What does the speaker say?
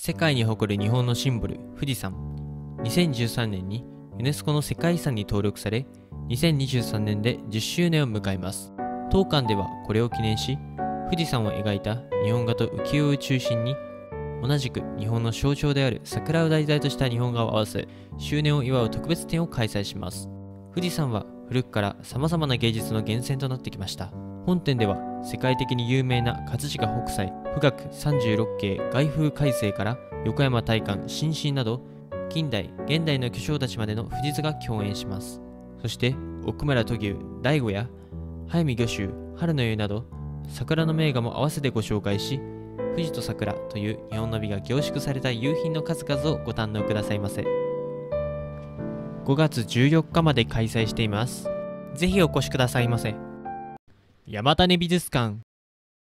世界に誇る日本のシンボル、富士山。2013年にユネスコの世界遺産に登録され、2023年で10周年を迎えます。当館ではこれを記念し、富士山を描いた日本画と浮世絵を中心に、同じく日本の象徴である桜を題材とした日本画を合わせ、周年を祝う特別展を開催します。富士山は古くから様々な芸術の源泉となってきました。本展では世界的に有名な葛飾北斎、富岳36景外風快晴から横山大観、心身など、近代、現代の巨匠たちまでの富士図が共演します。そして、奥村土牛、醍醐や早見御舟、春の湯など、桜の名画も合わせてご紹介し、富士と桜という日本の美が凝縮された夕品の数々をご堪能くださいませ。5月14日まで開催しています。ぜひお越しくださいませ。山種美術館。